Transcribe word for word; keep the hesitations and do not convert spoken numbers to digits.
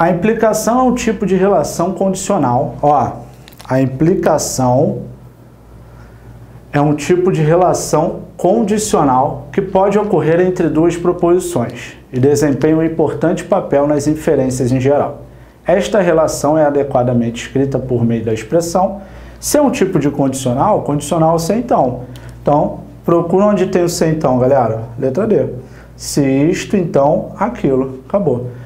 A implicação é um tipo de relação condicional. Ó, a implicação é um tipo de relação condicional que pode ocorrer entre duas proposições e desempenha um importante papel nas inferências em geral. Esta relação é adequadamente escrita por meio da expressão. Se é um tipo de condicional, condicional se então. Então, procura onde tem o se então, galera. Letra D. Se isto, então, aquilo. Acabou.